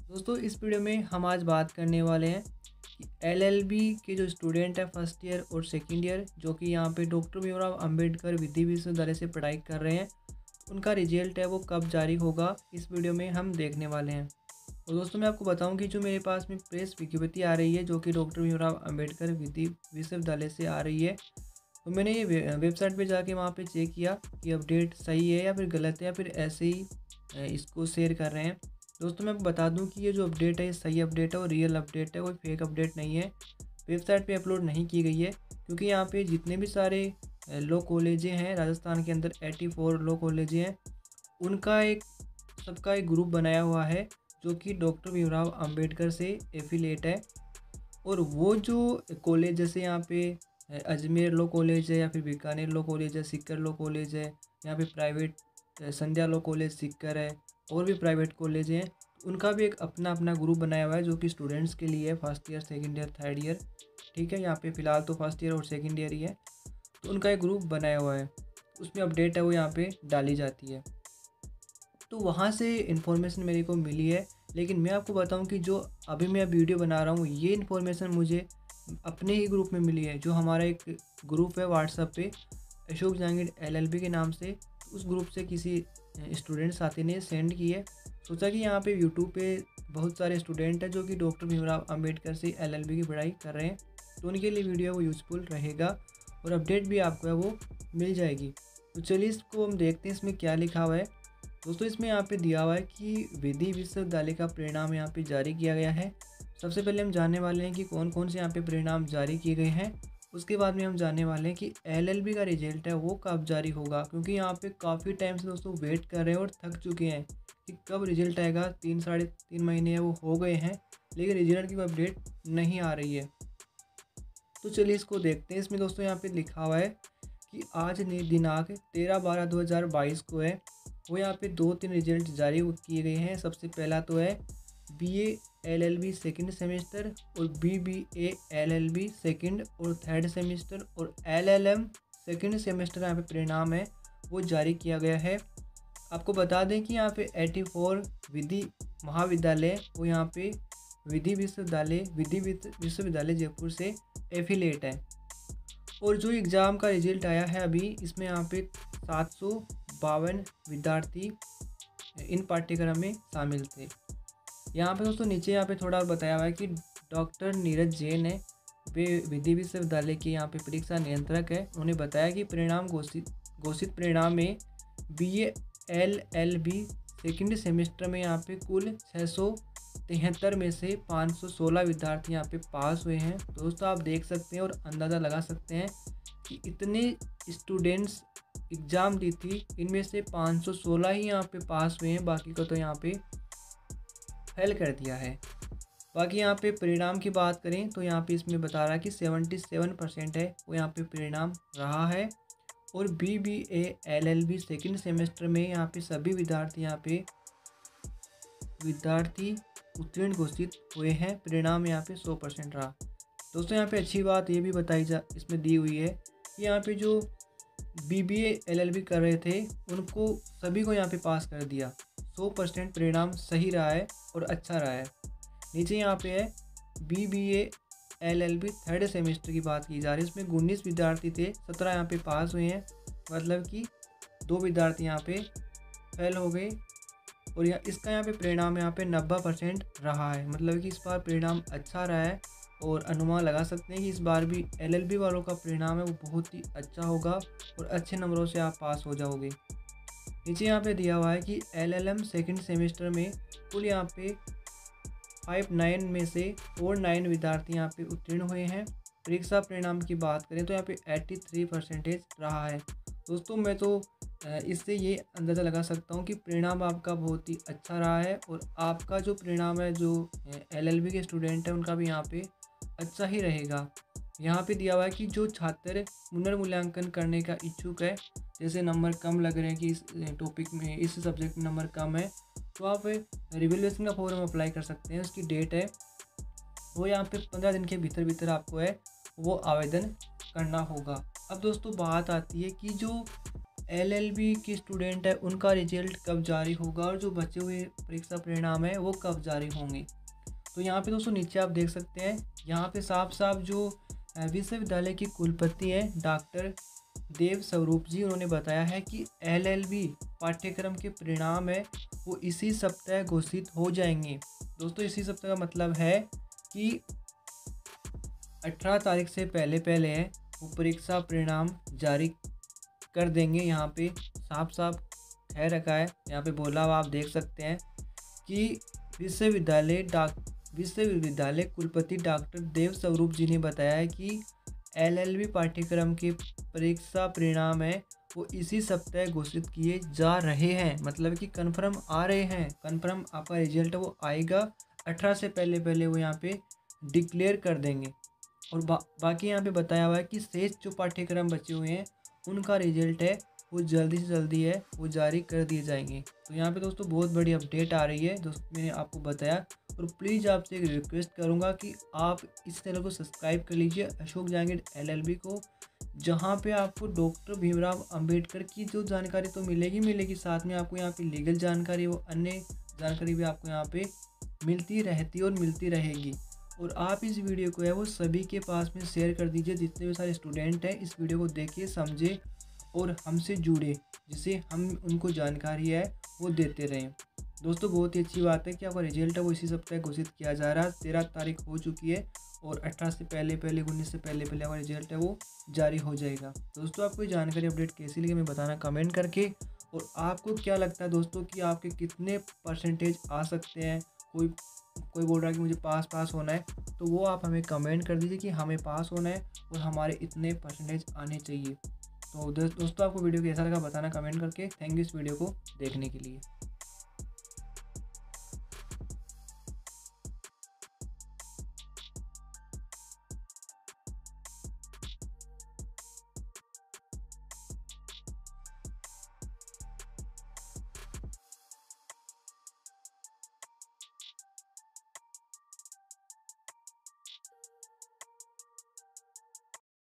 दोस्तों इस वीडियो में हम आज बात करने वाले हैं कि एलएलबी के जो स्टूडेंट है फर्स्ट ईयर और सेकंड ईयर जो कि यहाँ पे डॉक्टर भीमराव अंबेडकर विधि विश्वविद्यालय से पढ़ाई कर रहे हैं, उनका रिजल्ट है वो कब जारी होगा इस वीडियो में हम देखने वाले हैं। और दोस्तों मैं आपको बताऊं कि जो मेरे पास में प्रेस विज्ञप्ति आ रही है जो कि डॉक्टर भीमराव अंबेडकर विधि विश्वविद्यालय से आ रही है, तो मैंने ये वेबसाइट पर जाके वहाँ पर चेक किया कि अपडेट सही है या फिर गलत है या फिर ऐसे ही इसको शेयर कर रहे हैं। दोस्तों मैं आपको बता दूं कि ये जो अपडेट है ये सही अपडेट है और रियल अपडेट है, कोई फेक अपडेट नहीं है। वेबसाइट पे अपलोड नहीं की गई है क्योंकि यहाँ पे जितने भी सारे लॉ कॉलेजें हैं राजस्थान के अंदर 84 लॉ कॉलेजें हैं, उनका सबका एक ग्रुप बनाया हुआ है जो कि डॉक्टर भीमराव अंबेडकर से एफिलेट है। और वो जो कॉलेज जैसे यहाँ पे अजमेर लॉ कॉलेज है या फिर बीकानेर लॉ कॉलेज है, सीकर लॉ कॉलेज है, यहाँ पे private Sandhya law college Sikar है और भी प्राइवेट कॉलेज हैं, उनका भी एक अपना अपना ग्रुप बनाया हुआ है जो कि स्टूडेंट्स के लिए है, first year second year third year. ठीक है, यहाँ पे फ़िलहाल तो फर्स्ट ईयर और सेकंड ईयर ही है, तो उनका एक ग्रुप बनाया हुआ है, उसमें अपडेट है वो यहाँ पे डाली जाती है। तो वहाँ से इन्फॉर्मेशन मेरे को मिली है, लेकिन मैं आपको बताऊँ कि जो अभी मैं वीडियो बना रहा हूँ ये इन्फॉर्मेशन मुझे अपने ही ग्रुप में मिली है। जो हमारा एक ग्रुप है व्हाट्सएप पे अशोक जहांगीर एलएलबी के नाम से, उस ग्रुप से किसी स्टूडेंट साथी ने सेंड की है। सोचा कि यहाँ पे यूट्यूब पे बहुत सारे स्टूडेंट हैं जो कि डॉक्टर भीमराव अंबेडकर से एलएलबी की पढ़ाई कर रहे हैं, तो उनके लिए वीडियो वो यूज़फुल रहेगा और अपडेट भी आपको है वो मिल जाएगी। तो चलिए इसको हम देखते हैं इसमें क्या लिखा हुआ है। दोस्तों इसमें यहाँ पे दिया हुआ है कि विधि विश्वविद्यालय का परिणाम यहाँ पे जारी किया गया है। सबसे पहले हम जानने वाले हैं कि कौन कौन से यहाँ पे परिणाम जारी किए गए हैं। उसके बाद में हम जानने वाले हैं कि एलएलबी का रिजल्ट है वो कब जारी होगा, क्योंकि यहाँ पे काफ़ी टाइम से दोस्तों वेट कर रहे हैं और थक चुके हैं कि कब रिजल्ट आएगा। 3 साढ़े 3 महीने वो हो गए हैं लेकिन रिजल्ट की कोई अपडेट नहीं आ रही है। तो चलिए इसको देखते हैं। इसमें दोस्तों यहाँ पे लिखा हुआ है कि आज दिनांक 13/12/2022 को है वो यहाँ पे 2-3 रिजल्ट जारी किए गए हैं। सबसे पहला तो है बीए एलएलबी सेकंड सेमेस्टर और बीबीए एलएलबी सेकंड और थर्ड सेमेस्टर और एलएलएम सेकंड सेमेस्टर यहाँ पे परिणाम है वो जारी किया गया है। आपको बता दें कि यहाँ पे 84 विधि महाविद्यालय वो यहाँ पे विधि विश्वविद्यालय जयपुर से एफिलेट है। और जो एग्ज़ाम का रिजल्ट आया है अभी, इसमें यहाँ पे 752 विद्यार्थी इन पाठ्यक्रम में शामिल थे। यहाँ पे दोस्तों नीचे यहाँ पे थोड़ा और बताया हुआ है कि डॉक्टर नीरज जैन है, वे विधि विश्वविद्यालय के यहाँ पे परीक्षा नियंत्रक है। उन्होंने बताया कि परिणाम घोषित परिणाम में बीए एलएलबी सेकंड सेमेस्टर में यहाँ पे कुल 673 में से 516 विद्यार्थी यहाँ पे पास हुए हैं। दोस्तों आप देख सकते हैं और अंदाज़ा लगा सकते हैं कि इतने स्टूडेंट्स एग्ज़ाम दी थी, इनमें से 516 ही यहाँ पे पास हुए हैं, बाकी को तो यहाँ पे फेल कर दिया है। बाकी यहाँ पे परिणाम की बात करें तो यहाँ पे इसमें बता रहा है कि 77% है वो यहाँ पे परिणाम रहा है। और बीबीए एलएलबी सेकंड सेमेस्टर में यहाँ पे सभी विद्यार्थी उत्तीर्ण घोषित हुए हैं। परिणाम यहाँ पे 100% रहा। दोस्तों यहाँ पे अच्छी बात ये भी इसमें दी हुई है कि यहाँ पे जो बीबीए एलएलबी कर रहे थे उनको सभी को यहाँ पे पास कर दिया। 100% परिणाम सही रहा है और अच्छा रहा है। नीचे यहाँ पे है बीबीए एलएलबी थर्ड सेमेस्टर की बात की जा रही है। इसमें 19 विद्यार्थी थे, 17 यहाँ पे पास हुए हैं, मतलब कि 2 विद्यार्थी यहाँ पे फेल हो गए। और इसका यहाँ पे परिणाम यहाँ पे 90% रहा है, मतलब कि इस बार परिणाम अच्छा रहा है और अनुमान लगा सकते हैं कि इस बार भी एलएलबी वालों का परिणाम है वो बहुत ही अच्छा होगा और अच्छे नंबरों से आप पास हो जाओगे। नीचे यहाँ पे दिया हुआ है कि एलएलएम सेकंड सेमेस्टर में कुल यहाँ पे 59 में से 49 विद्यार्थी यहाँ पे उत्तीर्ण हुए हैं। परीक्षा परिणाम की बात करें तो यहाँ पे 83% रहा है। दोस्तों मैं तो इससे ये अंदाज़ा लगा सकता हूँ कि परिणाम आपका बहुत ही अच्छा रहा है और आपका जो परिणाम है जो एलएलबी के स्टूडेंट है उनका भी यहाँ पे अच्छा ही रहेगा। यहाँ पे दिया हुआ है कि जो छात्र पुनर्मूल्यांकन करने का इच्छुक है, जैसे नंबर कम लग रहे हैं कि इस टॉपिक में इस सब्जेक्ट में नंबर कम है, तो आप रिवैल्यूएशन का फॉर्म अप्लाई कर सकते हैं। उसकी डेट है वो यहाँ पे 15 दिन के भीतर आपको है वो आवेदन करना होगा। अब दोस्तों बात आती है कि जो एलएलबी के स्टूडेंट है उनका रिजल्ट कब जारी होगा और जो बचे हुए परीक्षा परिणाम है वो कब जारी होंगे। तो यहाँ पे दोस्तों नीचे आप देख सकते हैं, यहाँ पे साफ साफ जो विश्वविद्यालय की कुलपति हैं डॉक्टर देव स्वरूप जी, उन्होंने बताया है कि एलएलबी पाठ्यक्रम के परिणाम है वो इसी सप्ताह घोषित हो जाएंगे। दोस्तों इसी सप्ताह का मतलब है कि 18 तारीख से पहले वो परीक्षा परिणाम जारी कर देंगे। यहाँ पे साफ साफ कह रखा है, यहाँ पे बोला हुआ आप देख सकते हैं कि विश्वविद्यालय कुलपति डॉक्टर देव स्वरूप जी ने बताया है कि एलएलबी पाठ्यक्रम के परीक्षा परिणाम है वो इसी सप्ताह घोषित किए जा रहे हैं। मतलब कि कन्फर्म आ रहे हैं, कन्फर्म आपका रिजल्ट वो आएगा 18 से पहले वो यहाँ पे डिक्लेयर कर देंगे। और बाकी यहाँ पे बताया हुआ है कि शेष जो पाठ्यक्रम बचे हुए हैं उनका रिजल्ट है वो जल्दी से जल्दी है वो जारी कर दिए जाएंगे। तो यहाँ पे दोस्तों बहुत बड़ी अपडेट आ रही है दोस्तों, मैंने आपको बताया। और प्लीज़ आपसे एक रिक्वेस्ट करूँगा कि आप इस चैनल को सब्सक्राइब कर लीजिए अशोक जहांगीर एलएलबी को, जहाँ पे आपको डॉक्टर भीमराव अंबेडकर की जो जानकारी तो मिलेगी, साथ में आपको यहाँ पे लीगल जानकारी वो अन्य जानकारी भी आपको यहाँ पे मिलती रहती और मिलती रहेगी। और आप इस वीडियो को है वो सभी के पास में शेयर कर दीजिए, जितने भी सारे स्टूडेंट हैं इस वीडियो को देखे समझे और हमसे जुड़े, जिससे हम उनको जानकारी है वो देते रहें। दोस्तों बहुत ही अच्छी बात है कि आपका रिजल्ट है वो इसी सप्ताह घोषित किया जा रहा है। 13 तारीख हो चुकी है और 18 से पहले 19 से पहले आपका रिजल्ट है वो जारी हो जाएगा। दोस्तों आपको जानकारी अपडेट कैसी लगी हमें बताना कमेंट करके। और आपको क्या लगता है दोस्तों कि आपके कितने परसेंटेज आ सकते हैं, कोई बोल रहा है कि मुझे पास होना है, तो वो आप हमें कमेंट कर दीजिए कि हमें पास होना है और हमारे इतने परसेंटेज आने चाहिए। तो दोस्तों आपको वीडियो कैसा लगा बताना कमेंट करके। थैंक यू इस वीडियो को देखने के लिए।